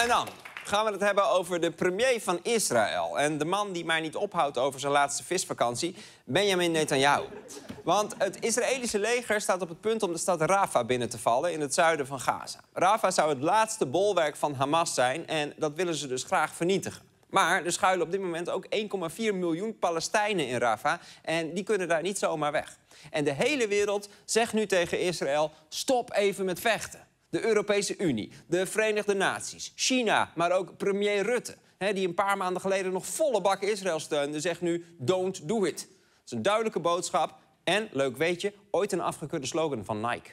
En dan gaan we het hebben over de premier van Israël. En de man die mij niet ophoudt over zijn laatste visvakantie, Benjamin Netanyahu. Want het Israëlische leger staat op het punt om de stad Rafah binnen te vallen in het zuiden van Gaza. Rafah zou het laatste bolwerk van Hamas zijn en dat willen ze dus graag vernietigen. Maar er schuilen op dit moment ook 1,4 miljoen Palestijnen in Rafah en die kunnen daar niet zomaar weg. En de hele wereld zegt nu tegen Israël, stop even met vechten. De Europese Unie, de Verenigde Naties, China, maar ook premier Rutte, die een paar maanden geleden nog volle bak Israël steunde, zegt nu don't do it. Dat is een duidelijke boodschap en, leuk weetje, ooit een afgekeurde slogan van Nike.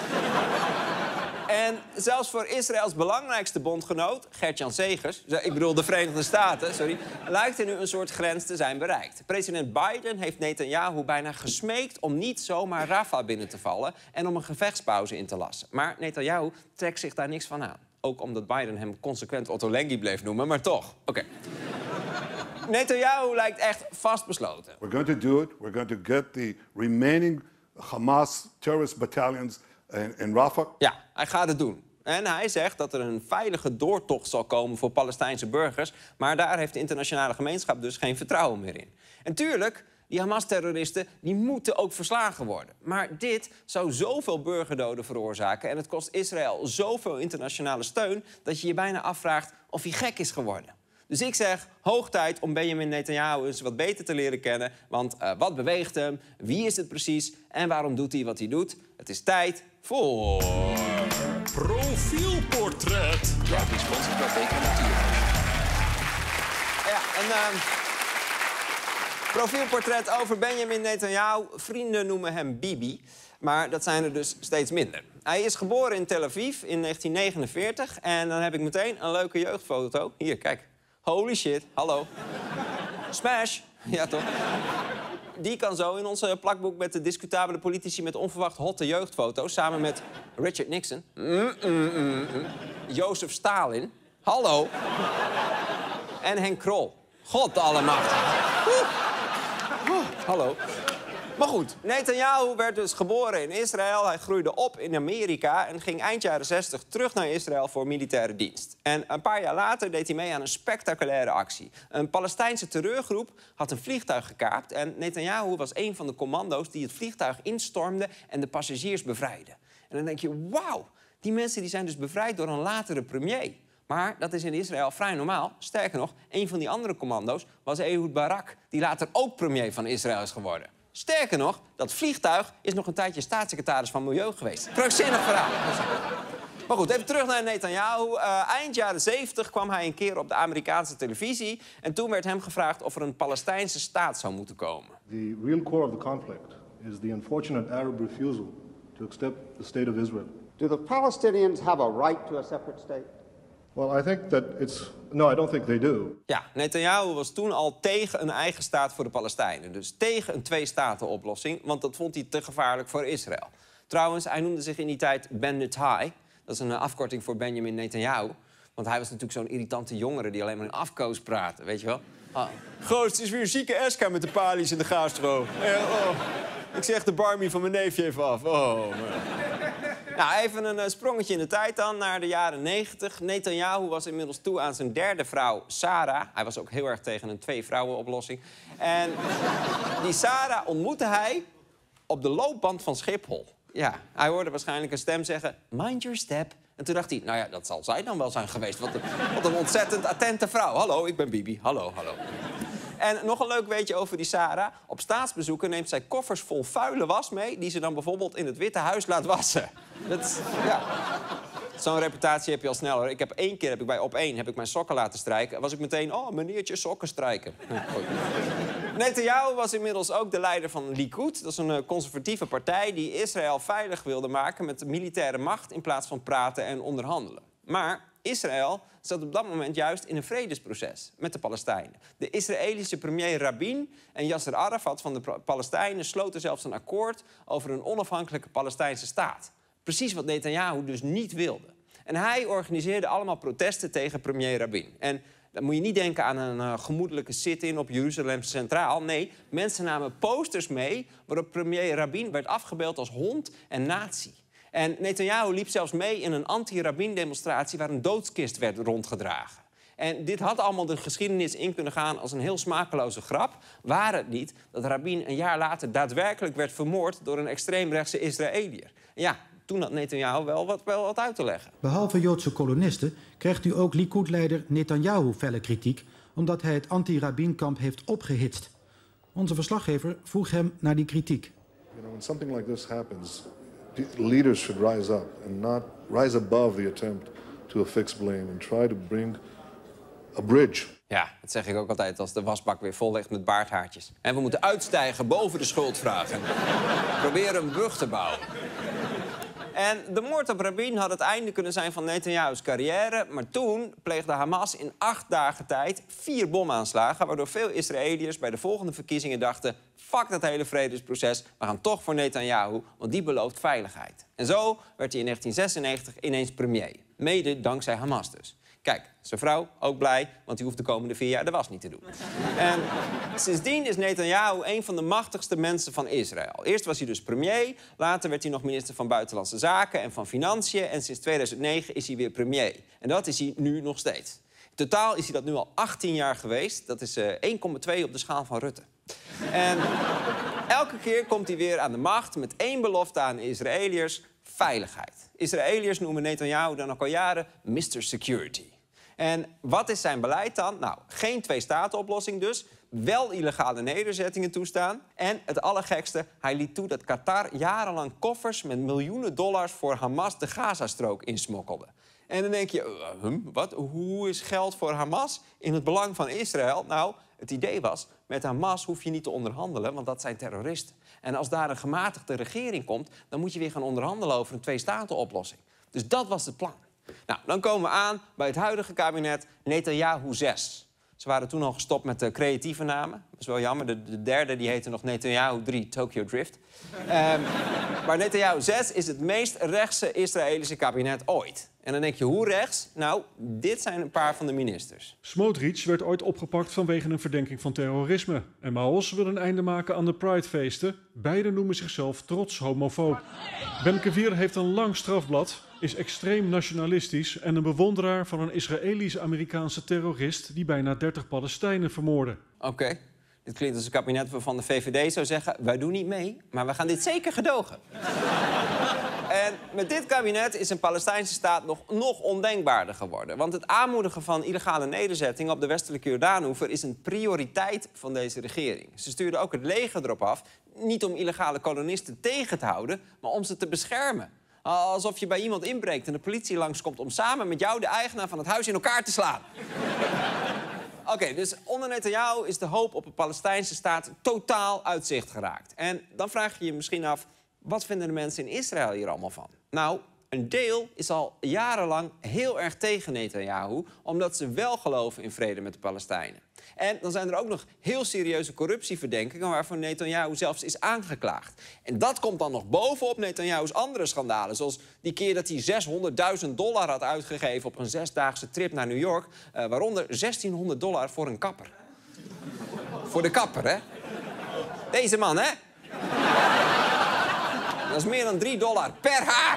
En zelfs voor Israëls belangrijkste bondgenoot, Gert-Jan Segers, ik bedoel de Verenigde Staten, sorry, lijkt er nu een soort grens te zijn bereikt. President Biden heeft Netanyahu bijna gesmeekt om niet zomaar Rafah binnen te vallen en om een gevechtspauze in te lassen. Maar Netanyahu trekt zich daar niks van aan. Ook omdat Biden hem consequent Ottolenghi bleef noemen, maar toch. Oké. Netanyahu lijkt echt vastbesloten. We're going to do it. We're going to get the remaining Hamas terrorist battalions in Rafah. Ja, hij gaat het doen. En hij zegt dat er een veilige doortocht zal komen voor Palestijnse burgers. Maar daar heeft de internationale gemeenschap dus geen vertrouwen meer in. En tuurlijk, die Hamas-terroristen die moeten ook verslagen worden. Maar dit zou zoveel burgerdoden veroorzaken en het kost Israël zoveel internationale steun dat je je bijna afvraagt of hij gek is geworden. Dus ik zeg, hoog tijd om Benjamin Netanyahu eens wat beter te leren kennen. Want wat beweegt hem, wie is het precies en waarom doet hij wat hij doet? Het is tijd voor... Profielportret. Ja, gesponsord door Beker Natuur. Ja, een profielportret over Benjamin Netanyahu. Vrienden noemen hem Bibi, maar dat zijn er dus steeds minder. Hij is geboren in Tel Aviv in 1949 en dan heb ik meteen een leuke jeugdfoto. Hier, kijk. Holy shit, hallo. Smash, ja toch? Die kan zo in onze plakboek met de discutabele politici met onverwacht hotte jeugdfoto's, samen met Richard Nixon, Jozef Stalin, hallo, en Henk Krol. God allemachtig. Hallo. Maar goed, Netanyahu werd dus geboren in Israël. Hij groeide op in Amerika en ging eind jaren 60 terug naar Israël voor militaire dienst. En een paar jaar later deed hij mee aan een spectaculaire actie. Een Palestijnse terreurgroep had een vliegtuig gekaapt en Netanyahu was een van de commando's die het vliegtuig instormde en de passagiers bevrijdde. En dan denk je, wauw, die mensen die zijn dus bevrijd door een latere premier. Maar dat is in Israël vrij normaal. Sterker nog, een van die andere commando's was Ehud Barak, die later ook premier van Israël is geworden. Sterker nog, dat vliegtuig is nog een tijdje staatssecretaris van Milieu geweest. Krankzinnig verhaal. Maar goed, even terug naar Netanyahu. Eind jaren 70 kwam hij een keer op de Amerikaanse televisie. En toen werd hem gevraagd of er een Palestijnse staat zou moeten komen. The real core of the conflict is the unfortunate Arab refusal to accept the state of Israel. Do the Palestinians have a right to a separate state? Well, I think that it's... No, I don't think they do. Ja, Netanyahu was toen al tegen een eigen staat voor de Palestijnen. Dus tegen een twee-staten-oplossing, want dat vond hij te gevaarlijk voor Israël. Trouwens, hij noemde zich in die tijd Ben Netai. Dat is een afkorting voor Benjamin Netanyahu. Want hij was natuurlijk zo'n irritante jongere die alleen maar in afkoos praatte, weet je wel? Goos, het is weer een zieke Eska met de palies in de gastro. Ik zeg de barmie van mijn neefje even af. Nou, even een sprongetje in de tijd dan, naar de jaren 90. Netanyahu was inmiddels toe aan zijn derde vrouw, Sarah. Hij was ook heel erg tegen een twee-vrouwen-oplossing. En die Sarah ontmoette hij op de loopband van Schiphol. Ja, hij hoorde waarschijnlijk een stem zeggen, mind your step. En toen dacht hij, nou ja, dat zal zij dan wel zijn geweest. Wat een ontzettend attente vrouw. Hallo, ik ben Bibi. Hallo, hallo. En nog een leuk weetje over die Sarah. Op staatsbezoeken neemt zij koffers vol vuile was mee die ze dan bijvoorbeeld in het Witte Huis laat wassen. Ja. Zo'n reputatie heb je al sneller. Eén keer bij Op1 mijn sokken laten strijken. Was ik meteen, oh, meneertje, sokken strijken. Netanyahu was inmiddels ook de leider van Likud. Dat is een conservatieve partij die Israël veilig wilde maken met militaire macht in plaats van praten en onderhandelen. Maar Israël zat op dat moment juist in een vredesproces met de Palestijnen. De Israëlische premier Rabin en Yasser Arafat van de Palestijnen sloten zelfs een akkoord over een onafhankelijke Palestijnse staat. Precies wat Netanyahu dus niet wilde. En hij organiseerde allemaal protesten tegen premier Rabin. En dan moet je niet denken aan een gemoedelijke sit-in op Jeruzalem Centraal. Nee, mensen namen posters mee waarop premier Rabin werd afgebeeld als hond en nazi. En Netanyahu liep zelfs mee in een anti-Rabin-demonstratie waar een doodskist werd rondgedragen. En dit had allemaal de geschiedenis in kunnen gaan als een heel smakeloze grap, waar het niet dat Rabin een jaar later daadwerkelijk werd vermoord door een extreemrechtse Israëliër. En ja, toen had Netanyahu wel wat uit te leggen. Behalve Joodse kolonisten krijgt nu ook Likud-leider Netanyahu felle kritiek, omdat hij het anti-Rabin-kamp heeft opgehitst. Onze verslaggever vroeg hem naar die kritiek. You know, when something like this happens, leaders should rise up and not rise above the attempt to affix blame and try to bring a bridge. Ja, dat zeg ik ook altijd als de wasbak weer vol ligt met baardhaartjes. En we moeten uitstijgen boven de schuldvraag en proberen een brug te bouwen. En de moord op Rabin had het einde kunnen zijn van Netanyahu's carrière. Maar toen pleegde Hamas in 8 dagen tijd 4 bomaanslagen, waardoor veel Israëliërs bij de volgende verkiezingen dachten: fuck dat hele vredesproces, we gaan toch voor Netanyahu, want die belooft veiligheid. En zo werd hij in 1996 ineens premier. Mede dankzij Hamas dus. Kijk, zijn vrouw ook blij, want die hoeft de komende 4 jaar de was niet te doen. En sindsdien is Netanyahu een van de machtigste mensen van Israël. Eerst was hij dus premier, later werd hij nog minister van Buitenlandse Zaken en van Financiën. En sinds 2009 is hij weer premier. En dat is hij nu nog steeds. In totaal is hij dat nu al 18 jaar geweest. Dat is 1,2 op de schaal van Rutte. En elke keer komt hij weer aan de macht met 1 belofte aan de Israëliërs: veiligheid. Israëliërs noemen Netanyahu dan ook al jaren Mr. Security. En wat is zijn beleid dan? Nou, geen 2-staten-oplossing dus. Wel illegale nederzettingen toestaan. En het allergekste, hij liet toe dat Qatar jarenlang koffers met miljoenen dollars voor Hamas de Gazastrook insmokkelde. En dan denk je, wat? Hoe is geld voor Hamas in het belang van Israël? Nou, het idee was, met Hamas hoef je niet te onderhandelen, want dat zijn terroristen. En als daar een gematigde regering komt, dan moet je weer gaan onderhandelen over een 2-staten-oplossing. Dus dat was het plan. Nou, dan komen we aan bij het huidige kabinet Netanyahu 6. Ze waren toen al gestopt met de creatieve namen. Dat is wel jammer. De derde die heette nog Netanyahu 3, Tokyo Drift. Maar Netanyahu 6 is het meest rechtse Israëlische kabinet ooit. En dan denk je, hoe rechts? Nou, dit zijn een paar van de ministers. Smotrich werd ooit opgepakt vanwege een verdenking van terrorisme. En Maos wil een einde maken aan de Pridefeesten. Beiden noemen zichzelf trots homofoob. Ben-Gvir heeft een lang strafblad, is extreem nationalistisch en een bewonderaar van een Israëlisch-Amerikaanse terrorist die bijna 30 Palestijnen vermoordde. Oké. Dit klinkt als een kabinet waarvan de VVD zou zeggen: wij doen niet mee, maar we gaan dit zeker gedogen. En met dit kabinet is een Palestijnse staat nog ondenkbaarder geworden. Want het aanmoedigen van illegale nederzettingen op de westelijke Jordaanoever is een prioriteit van deze regering. Ze stuurden ook het leger erop af, niet om illegale kolonisten tegen te houden, maar om ze te beschermen. Alsof je bij iemand inbreekt en de politie langskomt om samen met jou de eigenaar van het huis in elkaar te slaan. Oké, dus onder Netanyahu is de hoop op een Palestijnse staat totaal uit zicht geraakt. En dan vraag je je misschien af, wat vinden de mensen in Israël hier allemaal van? Nou, een deel is al jarenlang heel erg tegen Netanyahu, omdat ze wel geloven in vrede met de Palestijnen. En dan zijn er ook nog heel serieuze corruptieverdenkingen waarvoor Netanyahu zelfs is aangeklaagd. En dat komt dan nog bovenop Netanyahu's andere schandalen, zoals die keer dat hij $600.000 had uitgegeven op een 6-daagse trip naar New York, waaronder $1.600 voor een kapper. Voor de kapper, hè? Deze man, hè? Dat is meer dan $3 per haar.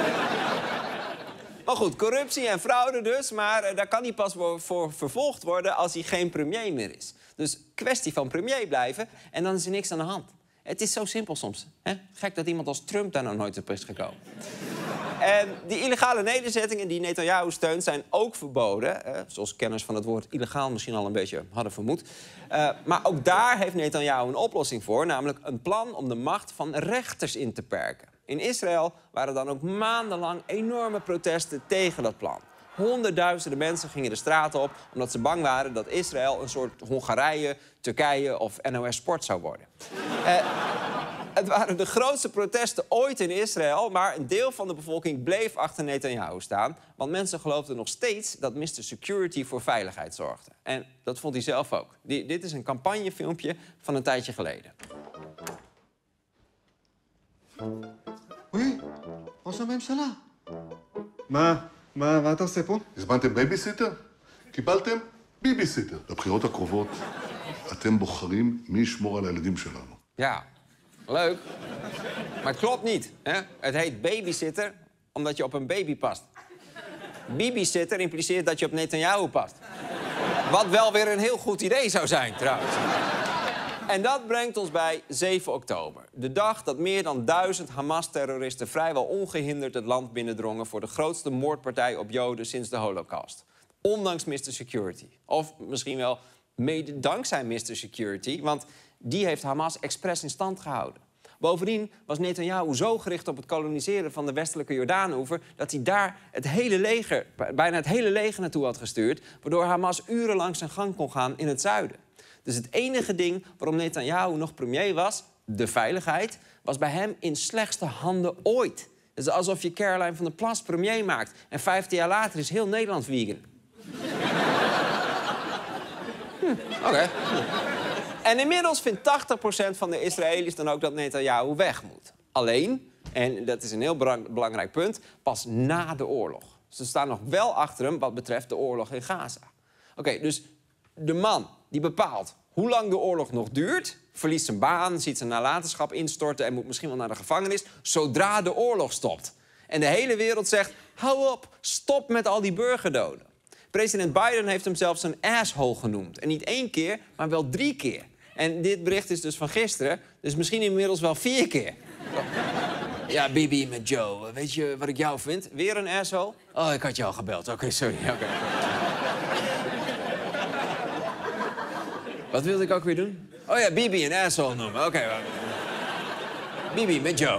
Maar goed, corruptie en fraude dus, maar daar kan hij pas voor vervolgd worden als hij geen premier meer is. Dus kwestie van premier blijven en dan is er niks aan de hand. Het is zo simpel soms. Hè? Gek dat iemand als Trump daar nog nooit op is gekomen. En die illegale nederzettingen die Netanyahu steunt zijn ook verboden. Zoals kenners van het woord illegaal misschien al een beetje hadden vermoed. Maar ook daar heeft Netanyahu een oplossing voor. Namelijk een plan om de macht van rechters in te perken. In Israël waren dan ook maandenlang enorme protesten tegen dat plan. Honderdduizenden mensen gingen de straat op omdat ze bang waren dat Israël een soort Hongarije, Turkije of NOS Sport zou worden. Het waren de grootste protesten ooit in Israël, maar een deel van de bevolking bleef achter Netanyahu staan. Want mensen geloofden nog steeds dat Mr. Security voor veiligheid zorgde. En dat vond hij zelf ook. Dit is een campagnefilmpje van een tijdje geleden. Oui, ראש הממשלה. מה אתה עושה פה? הזמנתם בייביסיטר? קיבלתם ביביסיטר. לבחירות הקרובות אתם בוחרים מי ישמור על הילדים שלנו. Ja, Leuk. Maar het klopt niet. Hè? Het heet babysitter omdat je op een baby past. Babysitter impliceert dat je op Netanyahu past. Wat wel weer een heel goed idee zou zijn, trouwens. En dat brengt ons bij 7 oktober. De dag dat meer dan 1000 Hamas-terroristen vrijwel ongehinderd het land binnendrongen voor de grootste moordpartij op Joden sinds de Holocaust. Ondanks Mr. Security. Of misschien wel mede dankzij Mr. Security, want die heeft Hamas expres in stand gehouden. Bovendien was Netanyahu zo gericht op het koloniseren van de westelijke Jordaanoever dat hij daar bijna het hele leger naartoe had gestuurd, waardoor Hamas urenlang zijn gang kon gaan in het zuiden. Dus het enige ding waarom Netanyahu nog premier was, de veiligheid, was bij hem in slechtste handen ooit. Het is alsof je Caroline van der Plas premier maakt en 15 jaar later is heel Nederland vegan. Oké. En inmiddels vindt 80% van de Israëli's dan ook dat Netanyahu weg moet. Alleen, en dat is een heel belangrijk punt, pas na de oorlog. Ze staan nog wel achter hem wat betreft de oorlog in Gaza. Oké, dus de man die bepaalt hoe lang de oorlog nog duurt, verliest zijn baan, ziet zijn nalatenschap instorten en moet misschien wel naar de gevangenis, zodra de oorlog stopt. En de hele wereld zegt, hou op, stop met al die burgerdoden. President Biden heeft hem zelfs een asshole genoemd. En niet 1 keer, maar wel 3 keer. En dit bericht is dus van gisteren, dus misschien inmiddels wel 4 keer. Ja, Bibi met Joe, weet je wat ik jou vind? Weer een asshole? Oh, ik had je al gebeld. Oké, sorry. Okay. Wat wilde ik ook weer doen? Oh ja, Bibi een asshole noemen. Oké. Bibi met Joe.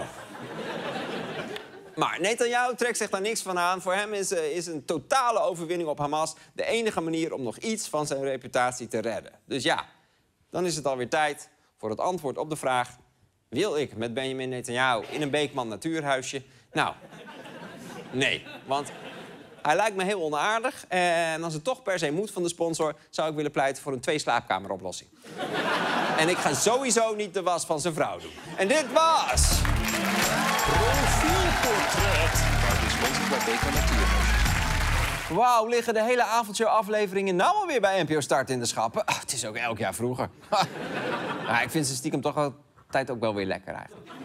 Maar Netanyahu trekt zich daar niks van aan. Voor hem is een totale overwinning op Hamas de enige manier om nog iets van zijn reputatie te redden. Dus ja, dan is het alweer tijd voor het antwoord op de vraag: wil ik met Benjamin Netanyahu in een Beekman natuurhuisje? Nou, nee. Want hij lijkt me heel onaardig. En als het toch per se moet van de sponsor, zou ik willen pleiten voor een 2-slaapkameroplossing. En ik ga sowieso niet de was van zijn vrouw doen. En dit was... Profielportret. Dat is sponsor bij Beekman Natuurhuisjes. Wauw, liggen de hele avondshow-afleveringen nou alweer bij NPO Start in de schappen? Het is ook elk jaar vroeger. Ja, ik vind ze stiekem toch altijd ook wel weer lekker eigenlijk.